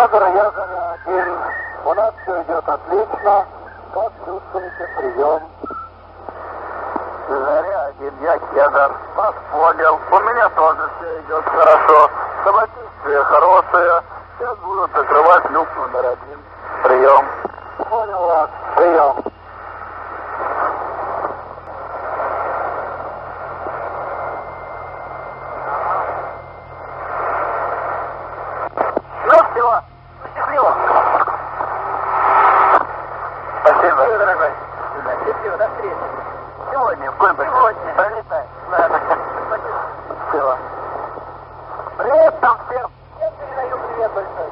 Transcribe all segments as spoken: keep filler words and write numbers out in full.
Кедр, я Заря один. У нас все идет отлично. Как чувствуете прием? Заря один, я Кедр. Вас понял. У меня тоже все идет хорошо. Самочувствие хорошее. Сейчас будут закрывать люк номер один. Прием. Понял вас. Прием. Ну все. Счастливо. Спасибо. Спасибо, дорогой. Счастливо, до встречи. Сегодня, в Куйбышев. Сегодня. Пролетай. Ладно. Спасибо. Все. Привет там всем. Я передаю привет большой.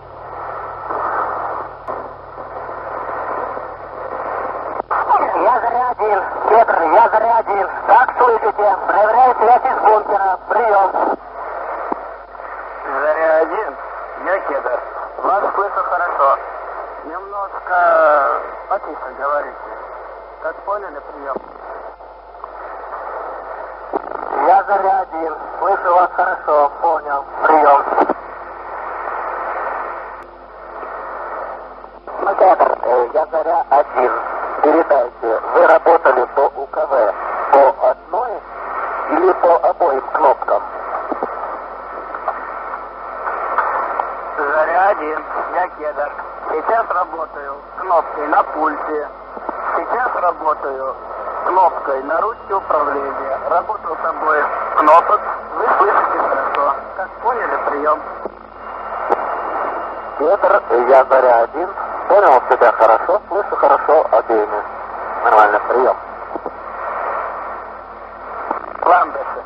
Я Заря один. Кедр, я Заря один. Как слышите? Проверяю связь из бункера. Прием. Заря один, я Кедр. Вас слышу хорошо. Немножко потише говорите. Как поняли, прием. Я Заря один. Слышу вас хорошо. Понял. Прием. Ну, Кедр, э, я Заря один. Передайте, вы работали по УКВ по одной или по обоим кнопкам? Заря один, я Кедр. Сейчас работаю кнопкой на пульте. Сейчас работаю кнопкой на ручке управления. Работаю с обоих кнопок. Вы слышите хорошо. Как поняли, прием. Кедр, я Заря один. Понял тебя хорошо, слышу хорошо обеими. Нормально, прием. Ландыши.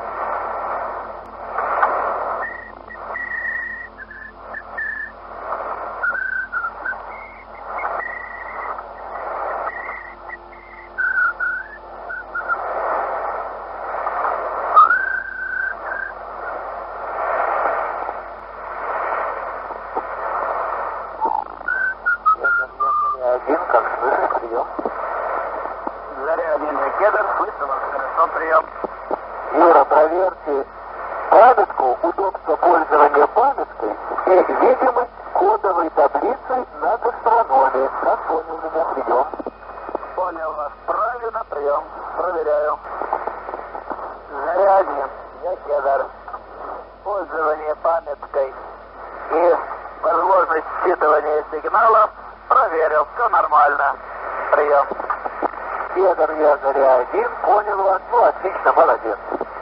Один, как слышишь, прием. Заря один, я Кедр. Слышу вас хорошо, прием. Юра, проверьте памятку, удобство пользования памяткой и видимость кодовой таблицы на гастрономе. Как понял меня, прием. Понял вас. Правильно, прием. Проверяю. Заря один, я Кедр. Пользование памяткой и возможность считывания сигналов проверил. Все нормально. Прием. Кедр, я Заря один. Понял вас. Ну, отлично, молодец.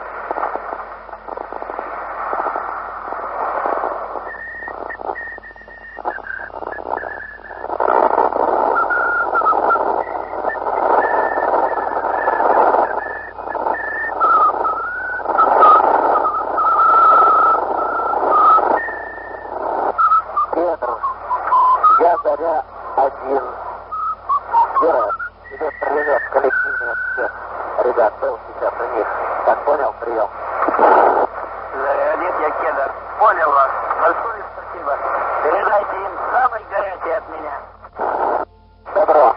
Кедр, я Заря один. Юра, тебе привет, коллективный всех ребят был сейчас у них. Так понял, прием. Заря один, я Кедр. Понял вас. Большое спасибо. Передайте им самый горячий от меня. Добро.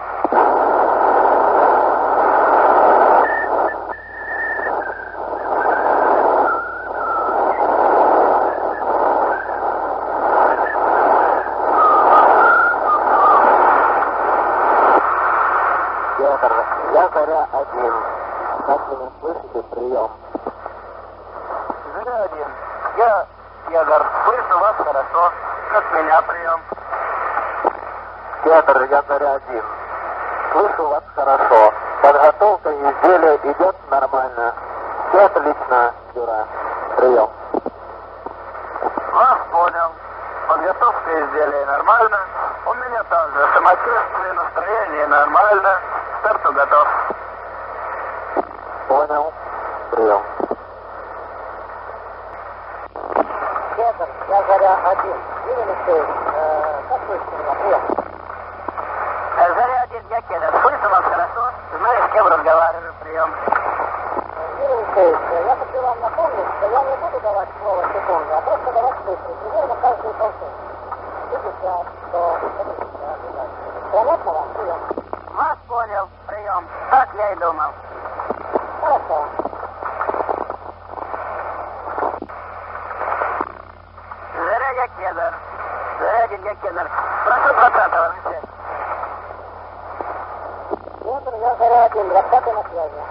Кедр, я Заря один. Как вы меня слышите, прием. Заря один, я Кедр. Слышу вас хорошо. Как меня прием. Кедр, я Заря один. Слышу вас хорошо. Подготовка изделия идет нормально. Все отлично, Юра. Прием. Вас понял. Подготовка изделия нормально. У меня также самочувствие, настроение нормально. К старту готов. Понял. Прием. Кедр, я Заря один. Видите, э, как слышите меня? Прием. Заря один, я Кедр. Слышу вас хорошо. Знаю, с кем разговариваю. Прием. Видите, я хочу вам напомнить, что я не буду давать слово секунду, а просто давать цифры. Примерно каждые полсотни. пятьдесят, сто, пятьдесят. Понятно вам? Прием. Вас понял. Прием. Так я и думал. Хорошо. Заря я Кедр. Заря один, я Кедр. Прошу двадцатого на связь. Кедр, я Заря один, двадцатый на связи.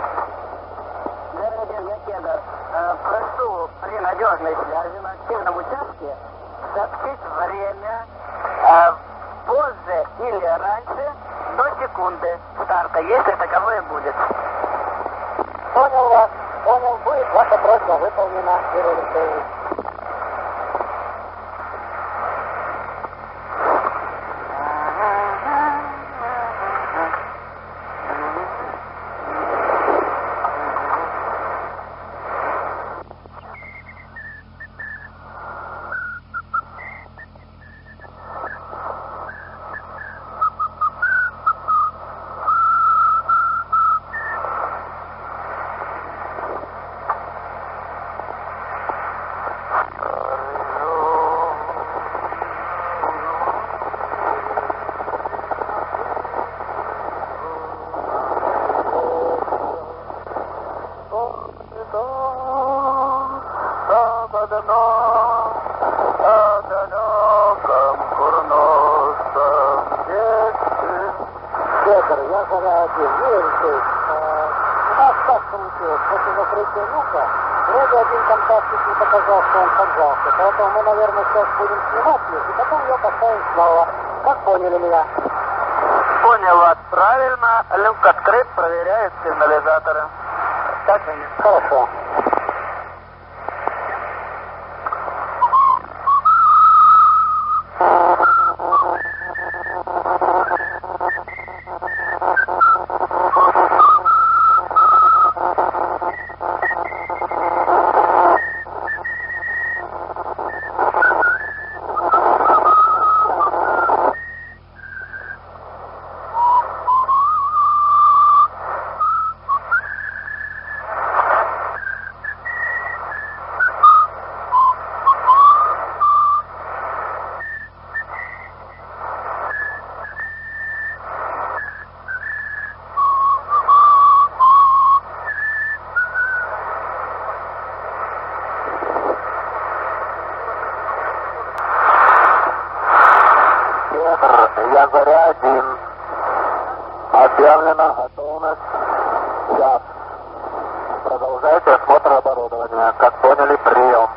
Заря один, я Кедр. Э, прошу при надежной связи на активном участке сообщить время э, позже или раньше до секунды старта, если таковое будет. Понял вас, понял, будет ваша просьба выполнена, Юрий Алексеевич. Петр, я Заря один, Юрий Алексеевич, у нас так получилось, после закрытия люка, вроде один контактик не показал, что он поджался, поэтому мы, наверное, сейчас будем снимать люк, и потом ее поставим снова. Как поняли меня? Понял вас правильно. Люк открыт, проверяют сигнализаторы. Так и есть. Хорошо. Я Заря один. Объявлена готовность. Час. Продолжайте осмотр оборудования. Как поняли, прием.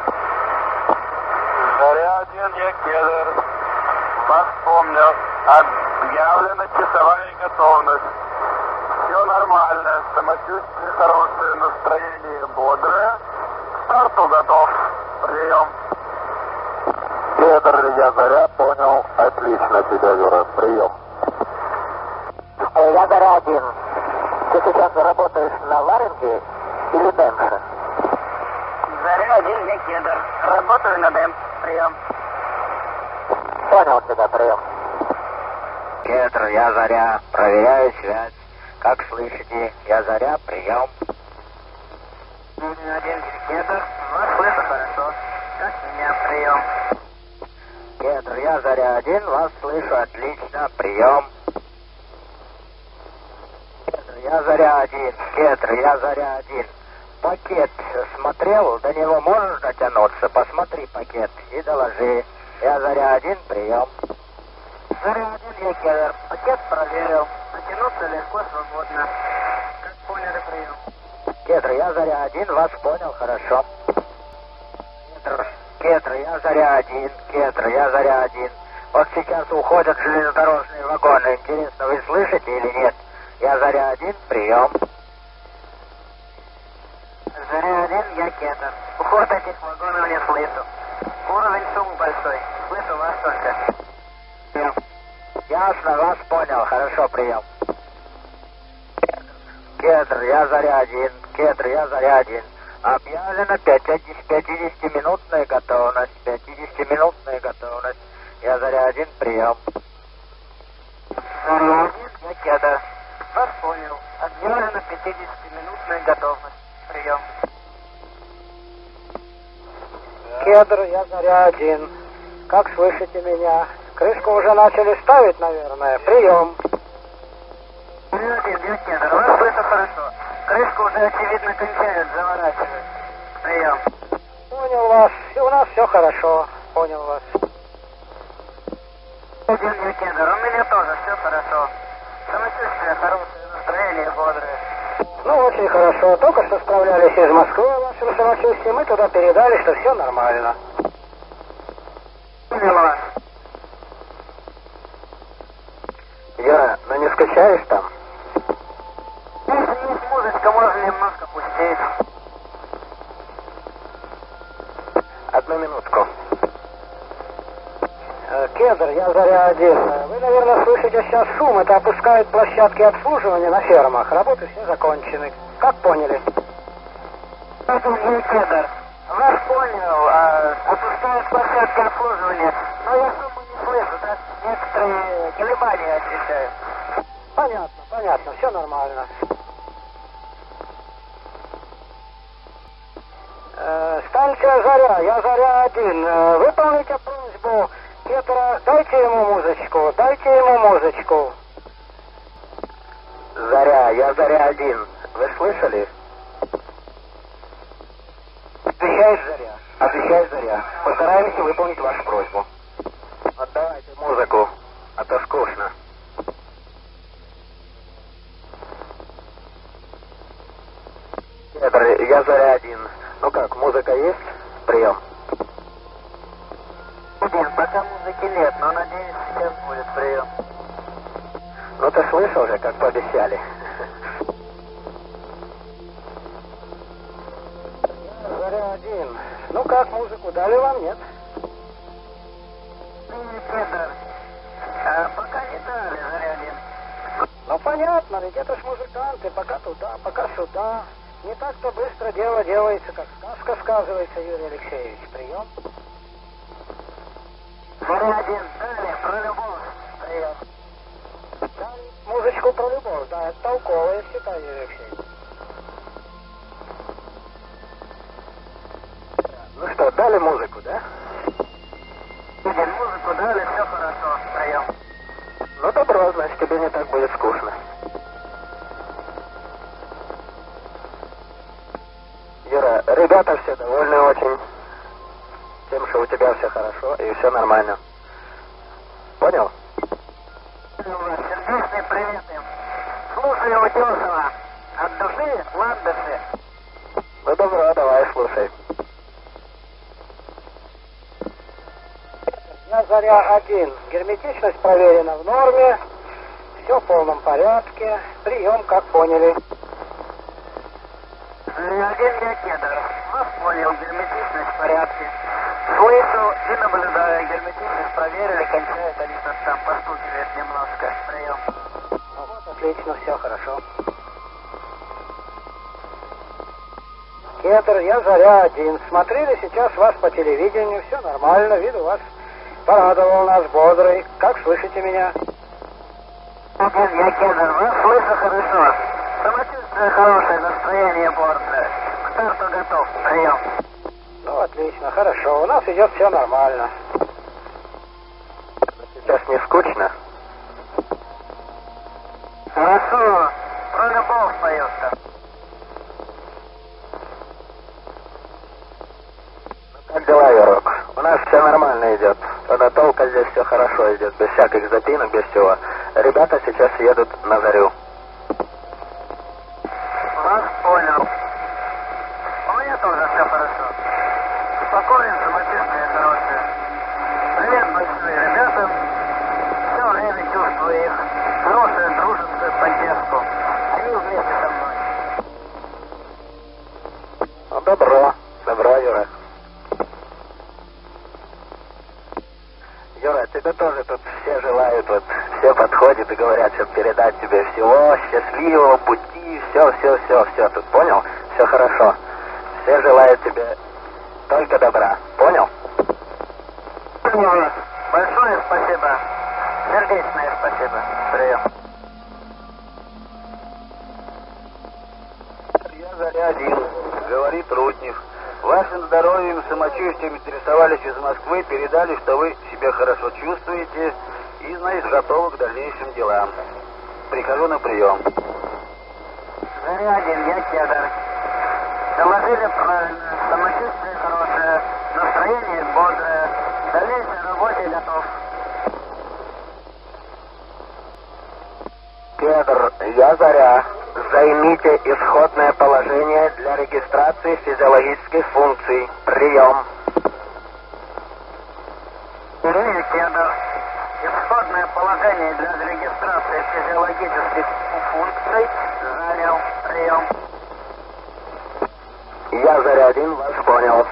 Заря один, я Кедр. Вас помнил. Объявлена часовая готовность. Все нормально. Самочувствие хорошее, настроение бодрое. К старту готов. Прием. Кедр, я Заря, понял. Отлично тебя, Юра. Прием. Я Заря один. Ты сейчас работаешь на Ларинге или Дэмше? Заря один, я Кедр. Работаю на ДЭМ. Прием. Понял тебя, прием. Кедр, я Заря. Проверяю связь. Как слышите? Я Заря, прием. Один, Кедр. Вас слышу хорошо. Как меня? Прием. Кедр, я Заря один, вас слышу отлично, прием. Кедр, я Заря один, Кедр, я Заря один. Пакет смотрел, до него можешь дотянуться? Посмотри пакет и доложи. Я Заря один, прием. Заря один, я Кедр. Пакет проверил. Дотянуться легко, свободно. Как поняли, прием. Кедр, я Заря один, вас понял, хорошо. Кедр, Кедр, я Заря один, Кедр, я Заря один. Вот сейчас уходят железнодорожные вагоны. Интересно, вы слышите или нет? Я Заря один, прием. Заря один, я Кедр. Уход этих вагонов не слышу. Уровень шума большой. Слышу вас только. Прием. Ясно, вас понял, хорошо, прием. Кедр, я Заря один, Кедр, я Заря один. Объявлена пятидесятиминутная готовность. пятидесятиминутная готовность. Я Заря один, прием. Заря один, я Кедр. Вас понял. Объявлена пятидесятиминутная готовность. Прием. Кедр, я Заря один. Как слышите меня? Крышку уже начали ставить, наверное. Прием. Заря один, я Кедр. Вас слышу хорошо. Крышку уже, очевидно, кончают заворачивать. Прием. Понял вас. И у нас все хорошо. Понял вас. Один я Кедр, у меня тоже все хорошо. Самочувствие хорошее, настроение бодрое. Ну, очень хорошо. Только что справлялись из Москвы о вашем самочувствии. Мы туда передали, что все нормально. Поняла. Юра, ну не скучаешь там? Если есть музычка, можно немножко пустить. Одну минутку. Э, Кедр, я Заря один. Э, Вы, наверное, слышите сейчас шум. Это опускают площадки обслуживания на фермах. Работы все закончены. Как поняли? Это не Кедр. Вас понял, а, опускают площадки обслуживания. Но я шуму не слышу, так некоторые колебания ощущаю. Понятно, понятно. Все нормально. Э, станция Заря, я Заря один. Э, выполните просьбу Кедра, дайте ему музычку, дайте ему музычку. Заря, я Заря один. Вы слышали? Отвечает Заря, отвечает Заря. Постараемся выполнить вашу просьбу. Отдавайте музыку, а то скучно. Кедр, я Заря один. Ну как, музыка есть? Прием. Один, пока музыки нет, но надеюсь, сейчас будет прием. Ну ты слышал же, как пообещали. Заря один. Ну как, музыку дали вам, нет? Привет, Кедр. А, пока не дали, Заря один. Ну понятно, ведь это ж музыканты, пока туда, пока сюда. Не так-то быстро дело делается, как сказка сказывается, Юрий Алексеевич. Прием. Заря один, дали, про любовь. Прием. Дали музычку про любовь, да, это толково, я считаю, Юрий Алексеевич. Ну что, дали музыку, да? Один, музыку дали, все хорошо. Прием. Ну добро, значит, тебе не так будет скучно. Юра, ребята все довольны очень тем, что у тебя все хорошо и все нормально. Понял? Сердечный привет им. Слушаю Утесова. От души, ландыши. Ну добро, давай, слушай. Я Заря один. Герметичность проверена в норме. Все в полном порядке. Прием, как поняли. Заря один, я Кедр. Вас понял, герметичность в порядке. Слышу и наблюдаю. Герметичность проверили, кончает, они нас там постукивают немножко. Прием. Ну вот, отлично, все хорошо. Кедр, я Заря один. Смотрели сейчас вас по телевидению, все нормально, вид у вас порадовал нас, бодрый. Как слышите меня? Один, я Кедр. Вас слышу хорошо. Самочувствие хорошее, настроение бодрое. К старту готов. Прием. Ну, отлично, хорошо. У нас идет все нормально. Сейчас не скучно? Хорошо. Про любовь поется. Как дела, Юрок? У нас все нормально идет. Подготовка здесь все хорошо идет, без всяких запинок, без всего. Ребята сейчас едут на Зарю. Вас понял. У меня тоже все хорошо. Спокоен, самочувствие хорошее. Привет большой ребятам. Все время чувствую их. Хорошую дружескую поддержку. Они вместе со мной. Ну, добро. Добро, Юра. Юра, тебе тоже тут все желают, вот, все подходят и говорят, чтобы передать тебе всего счастливого пути, все, все, все, все, тут понял? Все хорошо. Все желают тебе только добра, понял? Понял. Большое спасибо. Сердечное спасибо. Прием. Я Заря один, говорит Руднев. Вашим здоровьем и самочувствием интересовались из Москвы, передали, что вы себя хорошо чувствуете и, значит, готовы к дальнейшим делам. Прихожу на прием. Заря один, я Кедр. Доложили правильно. Самочувствие хорошее. Настроение бодрое. К дальнейшей работе готов. Заря. Займите исходное положение для регистрации физиологических функций. Прием. Юрий Кедр. Исходное положение для регистрации физиологических функций занял. Прием. Я Заря один, вас понял.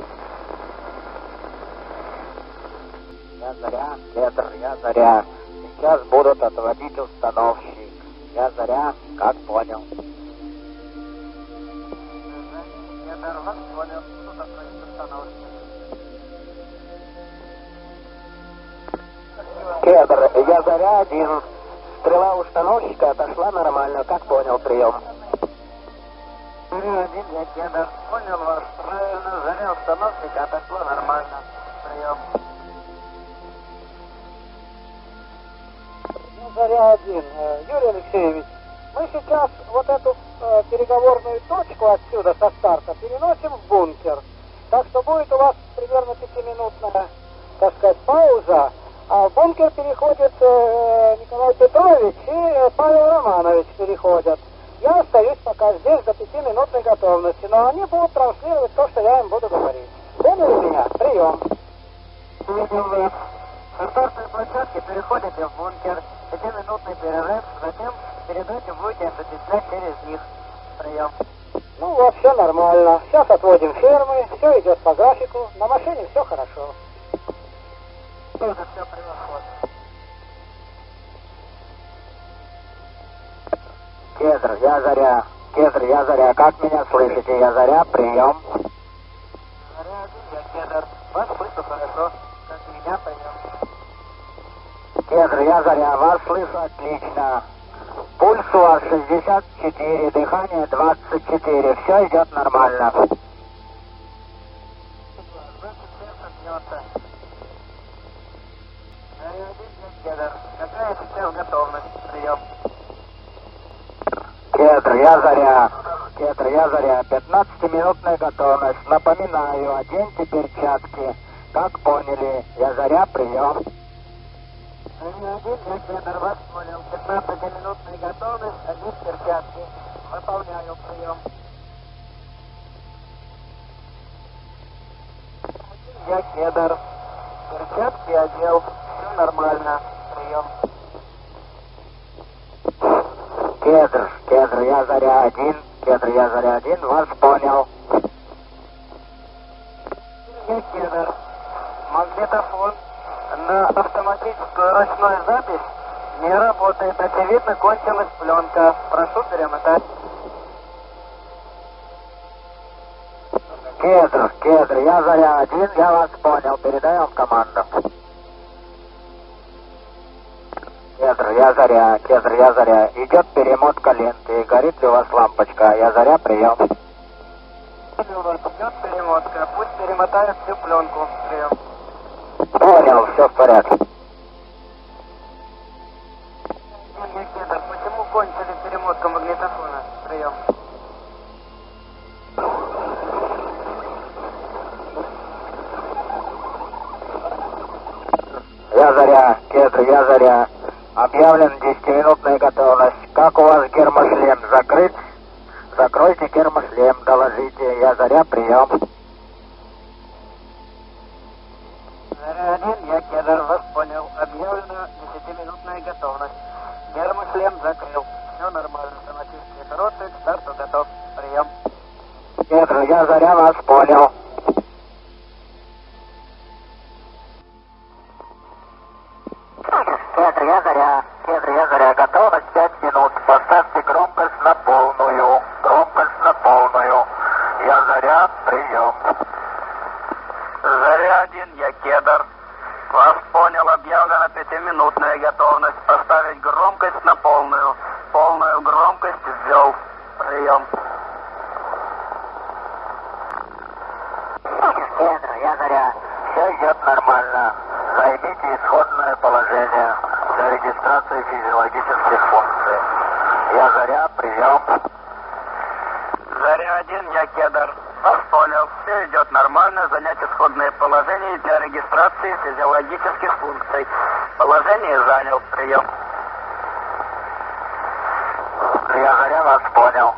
Я Заря, Кедр, я Заря. Сейчас будут отводить установщик. Я Заря, как понял. Кедр, вас понял. Будут отводить установщик. Кедр, я Заря один. Стрела установщика отошла нормально, как понял, прием. Заря один, я Кедр. Понял вас. Правильно, заря установщика отошла нормально. Прием. Заря один. Юрий Алексеевич, мы сейчас вот эту э, переговорную точку отсюда со старта переносим в бункер. Так что будет у вас примерно пятиминутная, так сказать, пауза. А в бункер переходит э, Николай Петрович и э, Павел Романович переходят. Я остаюсь пока здесь до пятиминутной готовности, но они будут транслировать то, что я им буду говорить. Поняли меня? Прием. Видим вас. Со стартовой площадки переходите в бункер. Пятиминутный перерыв, затем передачу будете осуществлять через них. Прием. Ну вот, все нормально. Сейчас отводим фермы, все идет по графику, на машине все хорошо. Тоже все превосходно. Кедр, я Заря. Кедр, я Заря. Как меня слышите? Я Заря, прием. Заря один, я Кедр. Вас слышу хорошо. Как меня прием. Кедр, я Заря. Вас слышу отлично. Пульс у вас шестьдесят четыре, дыхание двадцать четыре. Все идет нормально. Значит, сердце бьется. Заря один, я Кедр. Какая сейчас готовность? Прием. Кедр, я Заря. Кедр, я Заря. пятнадцатиминутная готовность. Напоминаю, оденьте перчатки. Как поняли? Я Заря, прием. Заря один, я Кедр. Вас понял. пятнадцатиминутная готовность, одеть перчатки. Выполняю прием. Я Кедр. Перчатки одел. Все нормально. Прием. Кедр, Кедр, я Заря один. Кедр, я Заря один. Вас понял. Я Кедр. Магнитофон на автоматическую ручную запись не работает. Очевидно, кончилась пленка. Прошу перемотать. Кедр, Кедр, я Заря один. Я вас понял. Передаем команду. Кедр, я Заря. Кедр, я Заря. Идет перемотка ленты. Горит ли у вас лампочка? Я Заря, прием. У вас идет перемотка. Пусть перемотают всю пленку. Прием. Понял, все в порядке. Я Кедр. Почему кончили перемотку магнитофона? Прием. Я Заря. Кедр, я Заря. Объявлен десятиминутная готовность. Как у вас гермошлем закрыт? Закройте гермошлем, доложите. Я Заря, прием. Заря один, я Кедр. Вас понял. Объявлена десятиминутная готовность. Гермошлем закрыл. Все нормально. Самочувствие хорошее. К старту готов. Прием. Кедр, я Заря, вас понял. Кедр, я Заря. Кедр, я Заря. Готовность пять минут. Поставьте громкость на полную. Громкость на полную. Я Заря, прием. Заря один, я Кедр. Вас понял. Объявлена пятиминутная готовность. Поставить громкость на полную. Полную громкость ввел. Прием. Кедр, я Заря. Все идет нормально. Займите исходное положение для регистрации физиологических функций. Я Заря, прием. Заря один, я Кедр. Вас понял. Все идет нормально. Занять исходное положение для регистрации физиологических функций. Положение занял. Прием. Кедр, я Заря, вас понял.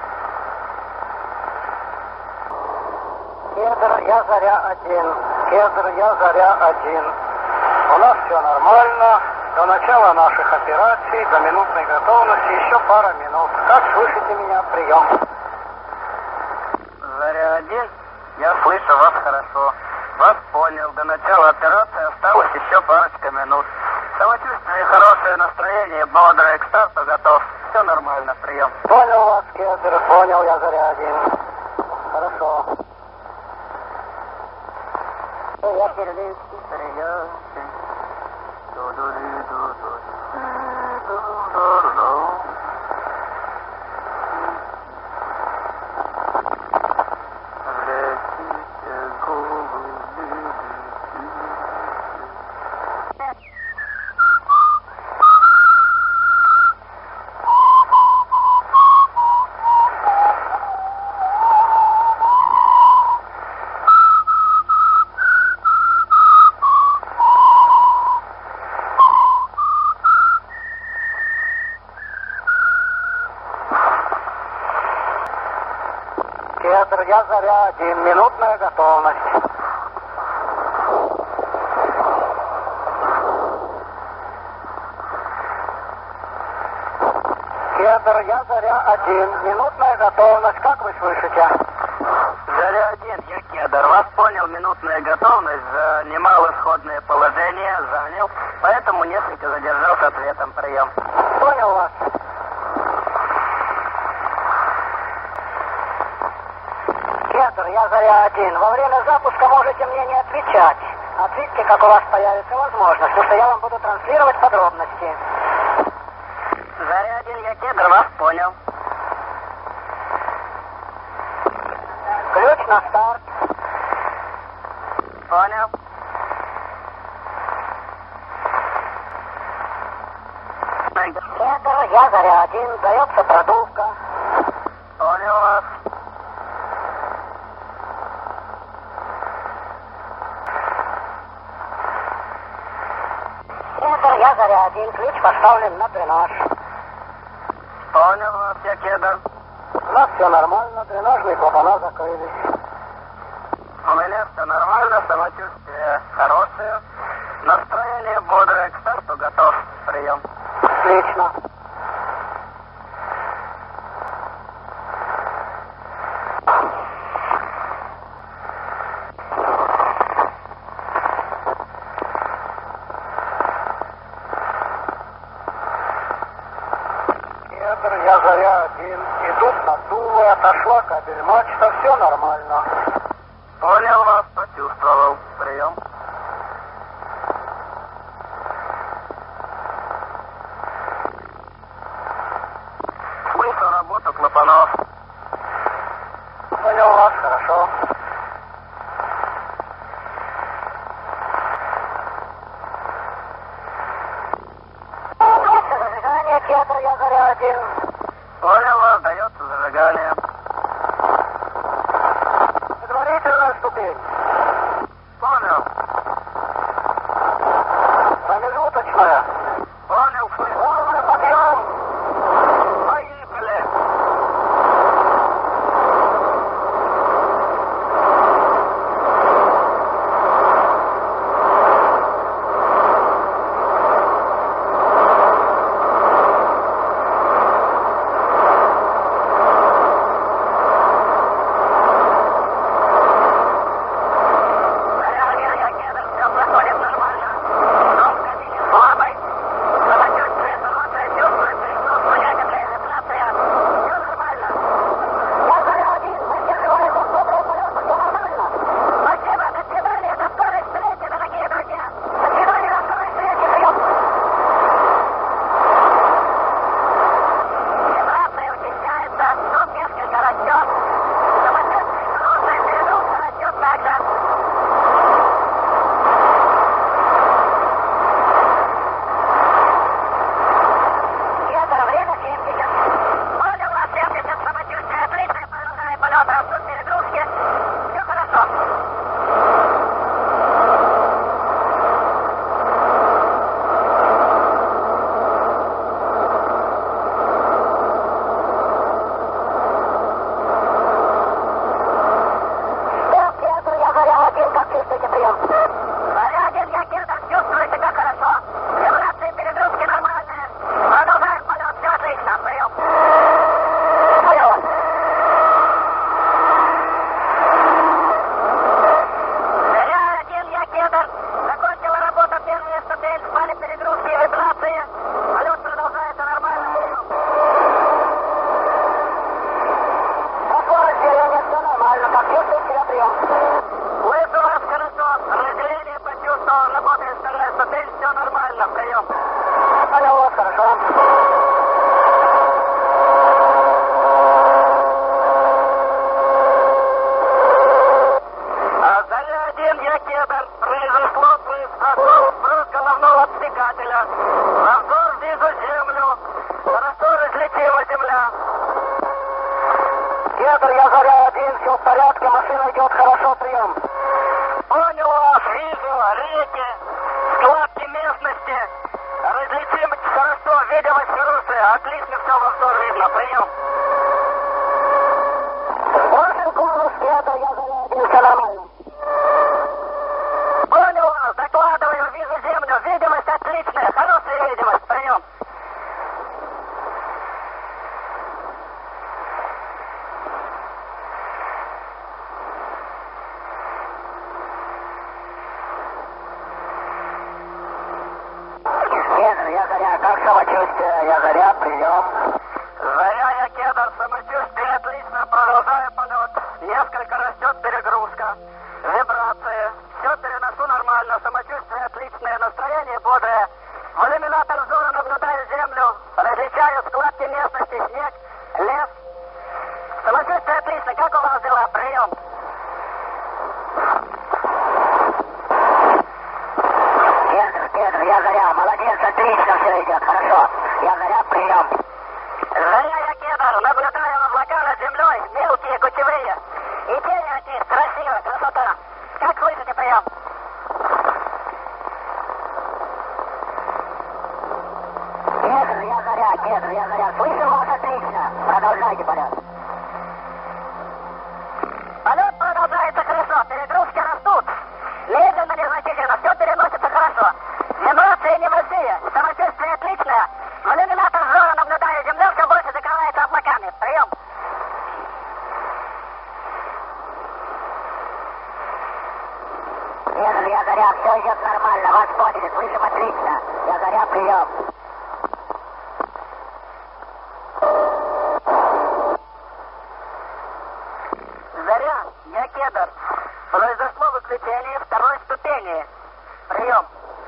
Кедр, я Заря один. Кедр, я Заря один. У нас все нормально. До начала наших операций, до минутной готовности еще пара минут. Как слышите меня? Прием. Заря один, я слышу вас хорошо. Вас понял. До начала операции осталось еще парочка минут. Самочувствие, хорошее настроение, бодрое, к старту готов. Все нормально, прием. Понял вас, Кедр, понял, я Заря один. Хорошо. Я Кирлицкий, Заря. Кедр, я Заря один. Минутная готовность. Кедр, я Заря один. Минутная готовность. Как вы слышите? Заря один, я Кедр. Вас понял, минутная готовность. Занимал исходное положение, занял. Поэтому несколько задержался ответом. Прием. Понял вас. Кедр, я Заря один. Во время запуска можете мне не отвечать. Ответьте, как у вас появится возможность, потому что я вам буду транслировать подробности. Заря один, я Кедр, вас понял. Ключ на старт. Понял. Кедр, я Заря один. Дается продувка. Понял вас. Кедр, я Заря один. Ключ поставлен на дренаж. Понял вас, я Кедр. У нас все нормально, дренажные клапана закрылись. У меня все нормально, самочувствие хорошее. Настроение бодрое, к старту готов. Прием. Отлично. Кедр, я Заря один. Идут наддувы, отошла кабель мачта, все нормально. Понял вас, почувствовал. Прием. Слышу работу клапанов. Понял вас, хорошо. Зажигание, Кедр, я Заря один. Понял вас, дается зажигание. Предварительная ступень. Понял. хорошо. Заря один, я Кедр. Произошло произошло сброс головного отсекателя. Обзор вижу землю. Хорошо разлетела земля. Кедр, я Заря один, все в порядке, машина идет хорошо, прием. Понял вас, вижу реки, складки местности. Различимость хорошо, видимость хорошая. Отлично все в обзор видно, прием. Сбросил конус, Кедр, я Заря один, все нормально. Понял вас, докладываю, вижу землю, видимость отличная, хорошая видимость, прием. Кедр, я Заря, как самочувствие? Я Заря, прием. Заря, я Кедр, самочувствие отлично, продолжаю полет. Несколько растет перегрузка, вибрации. Все переношу нормально, самочувствие отличное, настроение бодрое. В иллюминатор взора наблюдаю землю, различаю складки местности, снег, лес. Самочувствие отлично, как у вас дела? Прием. Кедр, Кедр, я Заря, молодец, отлично все идет, хорошо. Я Заря, прием. Заря, я Кедр, наблюдаю облака над землей, мелкие, кучевые. И тени от них, красиво, красота. Как слышите, прием? Кедр, я Заря, Кедр, я Заря, слышу вас отлично. Продолжайте полет. Полет продолжается хорошо, перегрузки растут. Медленно, незначительно, все переносится хорошо. Вибрации небольшие, самочувствие отличное. В иллюминатор взора наблюдаю, земля все больше закрывается облаками. Прием. Кедр, я Заря, все идет нормально, вас поняли, слышим отлично. Я Заря, прием. Заря, я Кедр. Произошло выключение второй ступени. Прием.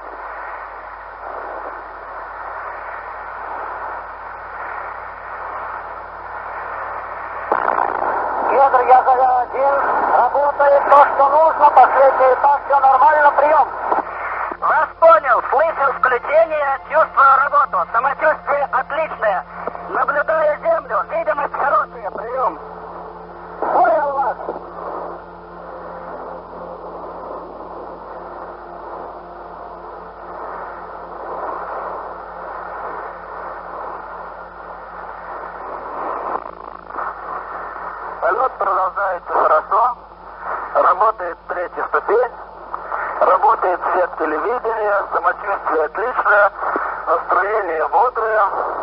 Кедр, я Заря один, работает то, что нужно, последний этап, все нормально, прием. Вас понял, слышал включение, чувствую работу. Самочувствие отличное. Наблюдаю землю, видимость хорошая. Прием. Понял вас. Полет продолжается хорошо. Работает третья ступень. Работает свет телевидения. Самочувствие отличное. Настроение бодрое.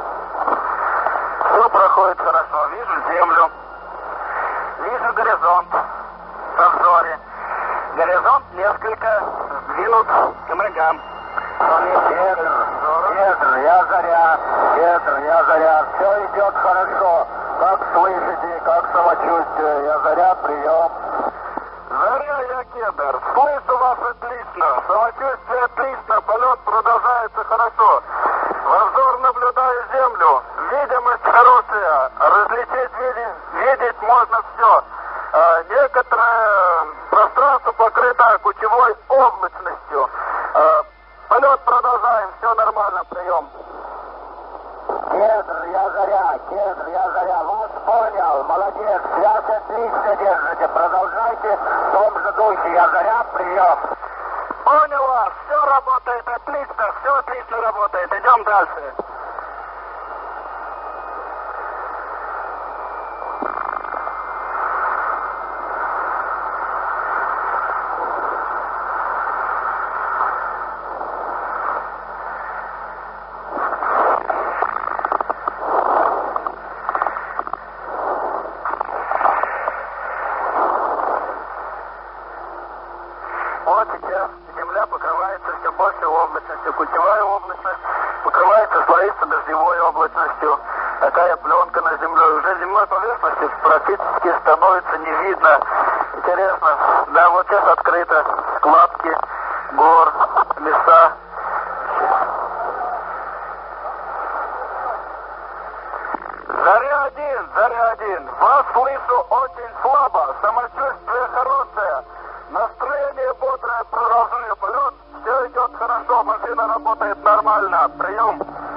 Все проходит хорошо. Вижу землю. Вижу горизонт в обзоре. Горизонт несколько сдвинут к ногам. Кедр, Кедр, я Заря, Кедр, я Заря, все идет хорошо. Как слышите, как самочувствие? Я Заря, прием. Заря, я Кедр. Слышу вас отлично. Самочувствие отлично. Полет продолжается хорошо. В обзор наблюдаю землю. Видимость хорошая. Различить, видеть, видеть можно все. А, некоторое пространство покрыто кучевой облачностью. А, полет продолжаем. Все нормально. Прием. Кедр, я Заря, Кедр, я Заря, вас понял, молодец, связь отлично держите, продолжайте в том же духе, я Заря, прием. Понял вас. Все работает отлично. Все отлично работает. Идем дальше. Вот сейчас земля покрывается все большей облачностью. Культевая облачность покрывается, слоится дождевой облачностью. Такая пленка на земле. Уже земной поверхности практически становится не видно. Интересно. Да, вот сейчас открыто. Складки гор, леса. машина работает нормально. Прием.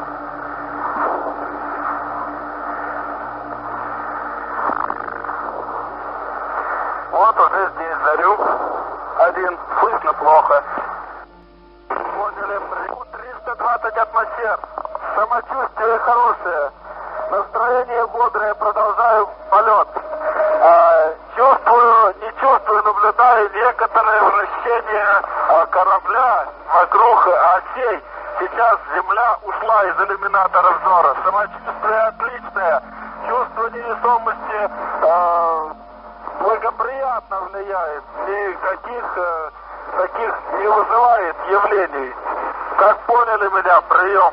Вот уже здесь зарю. Один. Слышно плохо. Поняли. триста двадцать атмосфер. Самочувствие хорошее. Настроение бодрое. Продолжаю полет. А, чувствую, не чувствую, наблюдаю некоторое вращение а, корабля вокруг осей. Сейчас земля ушла из иллюминатора взора. Самочувствие отличное. Чувство невесомости а, благоприятно влияет. Никаких а, таких не вызывает явлений. Как поняли меня, прием.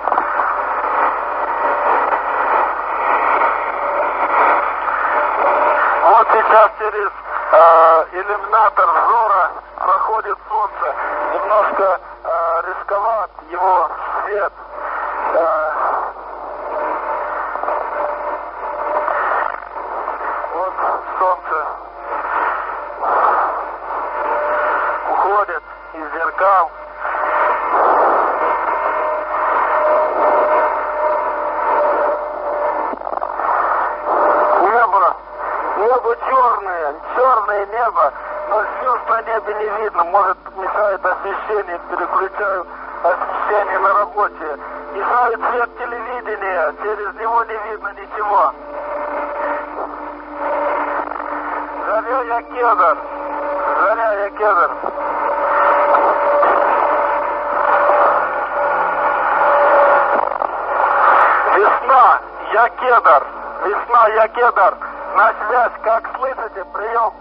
Вот сейчас через э, иллюминатор взора проходит солнце. Немножко э, рисковат его свет. Э, вот солнце уходит из зеркал. Небо. Небо черное, черное небо, но звезд на небе не видно, может мешает освещение, переключаю освещение на работе. Мешает свет телевидения, через него не видно ничего. Заря я кедр, заря я кедр. Весна, я кедр, весна, я кедр. На связь, как слышите, прием.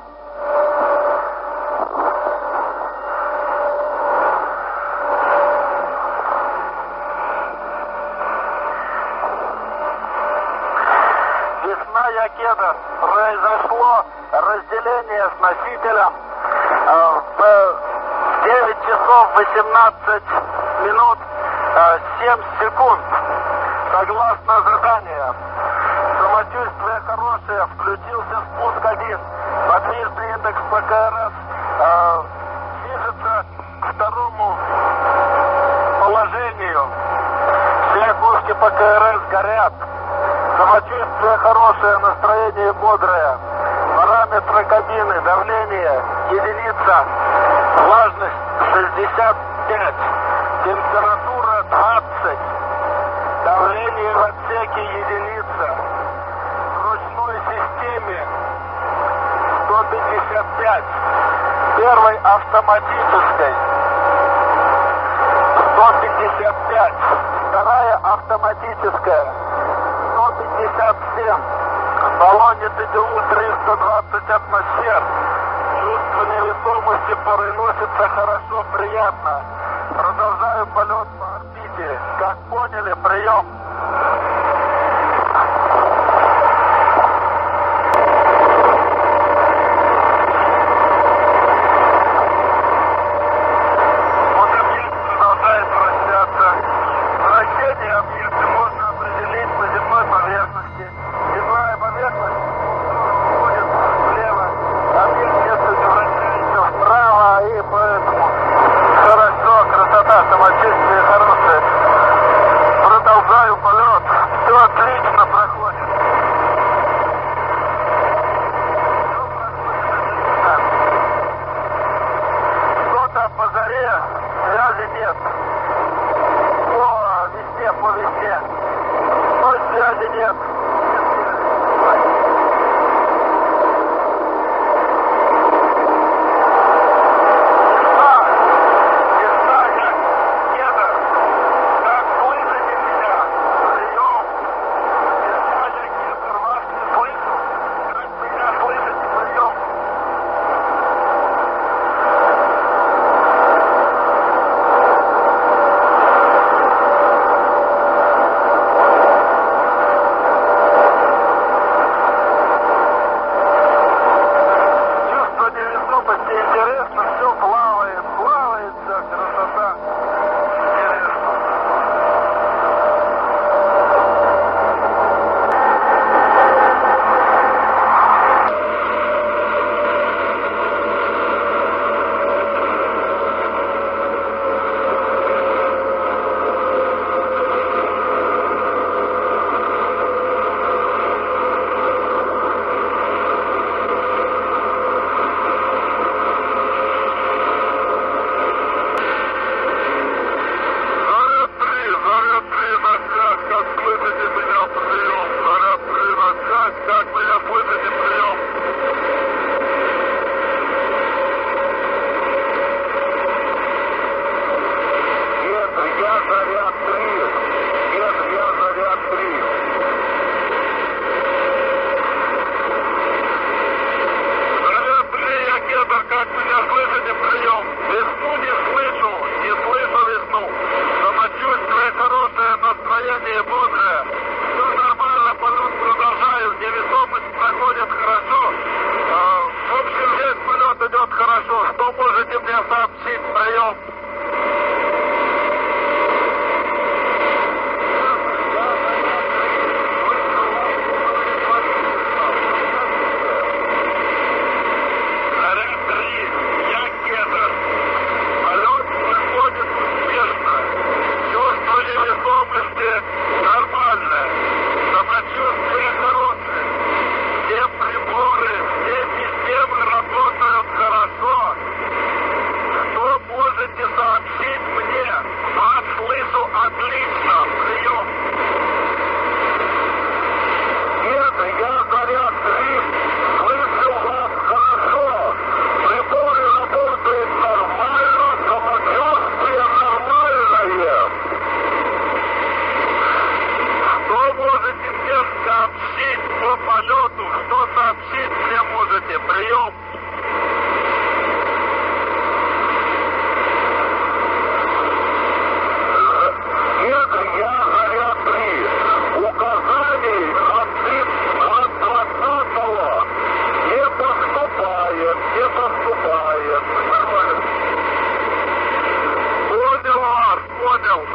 Весна, я кедр. Произошло разделение с носителем в девять часов восемнадцать минут семь секунд. Согласно заданию. Самочувствие хорошее, включился спуск один. Подвижный индекс ПКРС э, движется к второму положению. Все пушки ПКРС горят. Самочувствие хорошее, настроение бодрое. Параметры кабины, давление единица, влажность шестьдесят пять, температура двадцать, давление в отсеке единица. Системе сто пятьдесят пять, первой автоматической сто пятьдесят пять, вторая автоматическая сто пятьдесят семь, в баллоне ТДУ триста двадцать атмосфер, чувство невесомости переносится хорошо, приятно. Продолжаю полет по орбите. Как поняли, прием. Самочувствие хорошее. Продолжаю полет. Все отлично проходит. Все проходит отлично. Что-то по заре связи нет. По весне, по весне. Но связи нет.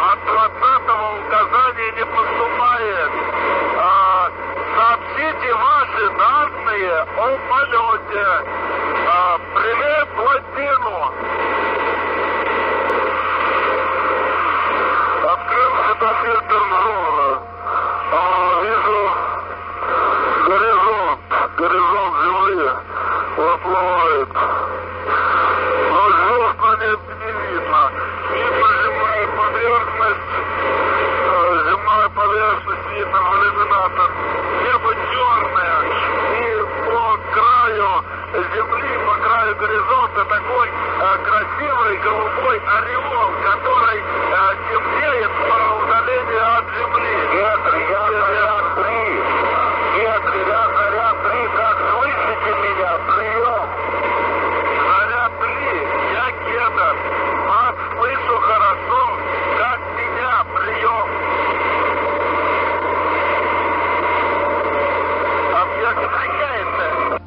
от двадцатого указания не поступает. А, сообщите ваши данные о полете. А, привет, плотину. Открылся до фильтр взора. А, вижу горизонт, горизонт земли выплывает. Но звезд на небе не видно. Видно земная поверхность, э, земная поверхность видно в иллюминатор. Небо черное, и по краю земли, по краю горизонта такой э, красивый голубой ореол, который э, темнеет по удалению от земли. Гетри, я заряд три. Гетри, я заряд три. Как слышите меня? Прием. Заряд три. Я Гетер. Вас слышу хорошо. Как меня? Прием. Объект охраняется.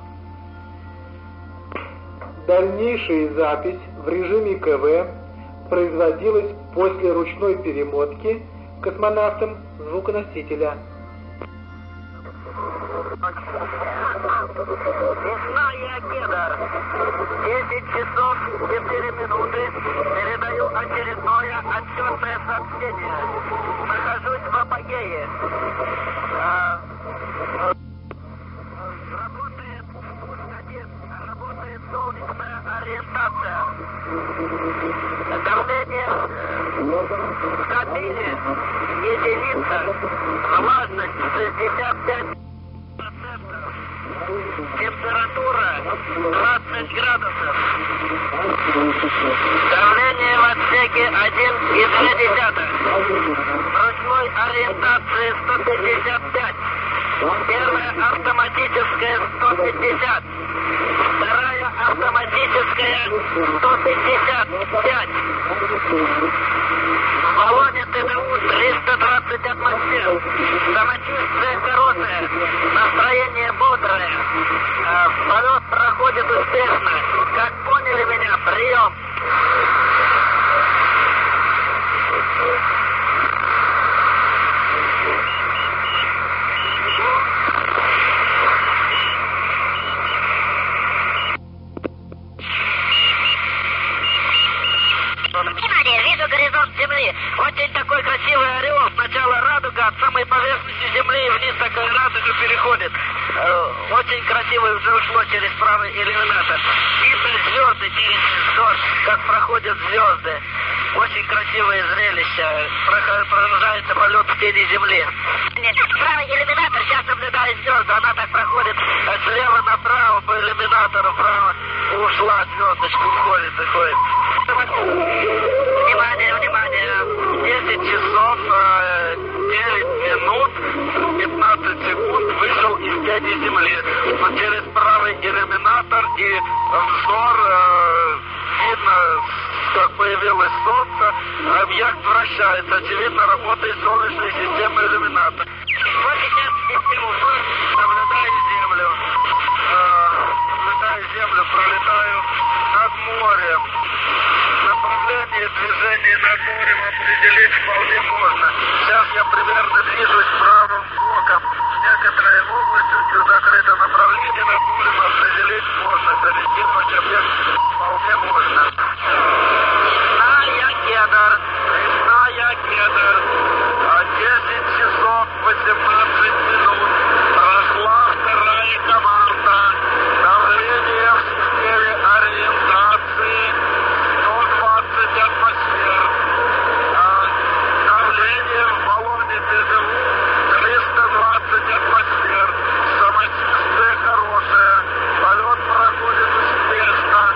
Дальнейшая запись в режиме КВ производилась после ручной перемотки космонавтом звуконосителя. Весна и Океда. десять часов четыре минуты. Передаю очередное отчетное сообщение. Нахожусь в апогее. А, работает пуск один. Работает солнечная ориентация. Давление в кабине единица. Влажность шестьдесят пять процентов. Температура двадцать градусов. Давление в отсеке один и две десятых. Ручной ориентации сто пятьдесят пять. Первая автоматическая сто пятьдесят. Вторая автоматическая сто пятьдесят пять. В баллоне ТДУ триста двадцать атмосфер. Самочувствие хорошее. Настроение бодрое. А, полет проходит успешно. Как поняли меня? Прием. Внимание, вижу горизонт Земли. Очень такой красивый ореол. Сначала радуга от самой поверхности Земли и вниз такая радуга переходит. Э, очень красиво уже ушло через правый иллюминатор. Видно звезды через взор, как проходят звезды. Очень красивое зрелище. Продолжается полет в тени Земли. Нет, правый иллюминатор сейчас наблюдает звезды. Она так проходит слева направо по иллюминатору. Право ушла звездочка, уходит и ходит. Внимание, внимание. десять часов девять минут пятнадцать секунд вышел из тени Земли. Через правый иллюминатор и взор э, видно, как появилось солнце. Объект вращается. Очевидно, работает солнечная система иллюминатора. Вот сейчас систему взор, наблюдаю Землю. Э, наблюдаю Землю, пролетаю над морем. Направление движения над морем определить вполне можно. Сейчас я примерно движусь правым боком. Некоторые области закрыто направление над морем определить можно. Сориентировать объект вполне можно. Весна Океда. Весна Океда. десять часов восемнадцать минут. Прошла вторая команда. Давление в системе ориентации сто двадцать атмосфер. А, давление в баллоне ТДУ триста двадцать атмосфер. Самочувствие хорошее. Полет проходит успешно.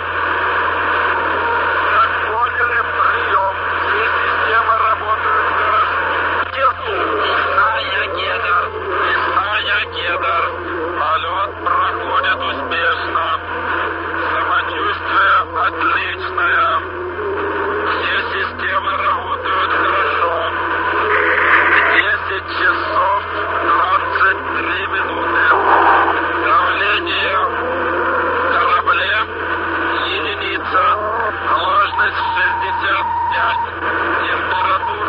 Как поняли, прием. Все системы работают хорошо. Весна Океда. Весна Океда. Полет проходит успешно. Самочувствие отличное. Все системы работают хорошо. десять часов двадцать три минуты. Давление в корабле единица. Влажность шестьдесят пять. Температура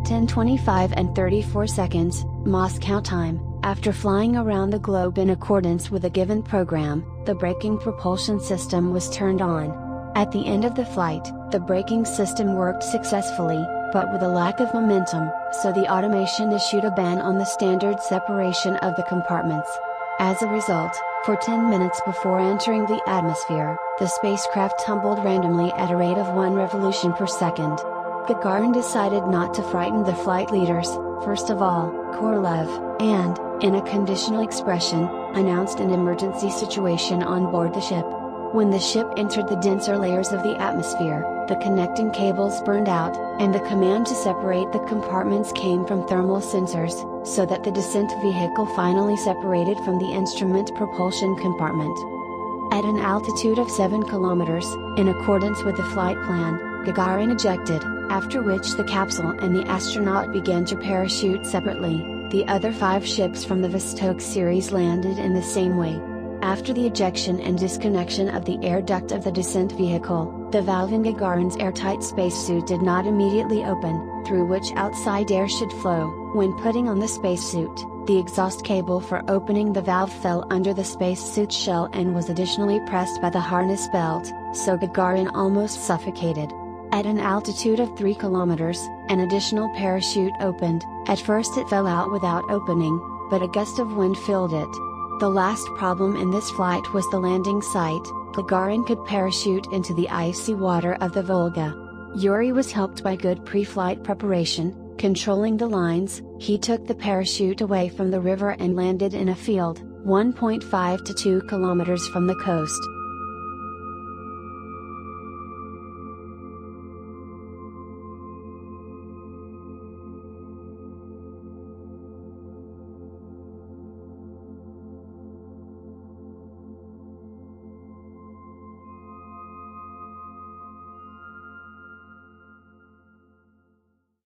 ten twenty-five and thirty-four seconds, Moscow time, after flying around the globe in accordance with a given program, the braking propulsion system was turned on. At the end of the flight, the braking system worked successfully, but with a lack of momentum, so the automation issued a ban on the standard separation of the compartments. As a result, for ten minutes before entering the atmosphere, the spacecraft tumbled randomly at a rate of one revolution per second. Gagarin decided not to frighten the flight leaders, first of all, Korolev, and, in a conditional expression, announced an emergency situation on board the ship. When the ship entered the denser layers of the atmosphere, the connecting cables burned out, and the command to separate the compartments came from thermal sensors, so that the descent vehicle finally separated from the instrument propulsion compartment. At an altitude of seven kilometers, in accordance with the flight plan, Gagarin ejected, after which the capsule and the astronaut began to parachute separately. The other five ships from the Vostok series landed in the same way. After the ejection and disconnection of the air duct of the descent vehicle, the valve in Gagarin's airtight spacesuit did not immediately open, through which outside air should flow. When putting on the spacesuit, the exhaust cable for opening the valve fell under the spacesuit shell and was additionally pressed by the harness belt, so Gagarin almost suffocated. At an altitude of three kilometers, an additional parachute opened. At first it fell out without opening, but a gust of wind filled it. The last problem in this flight was the landing site. Gagarin could parachute into the icy water of the Volga. Yuri was helped by good pre-flight preparation, controlling the lines. He took the parachute away from the river and landed in a field, one point five to two kilometers from the coast.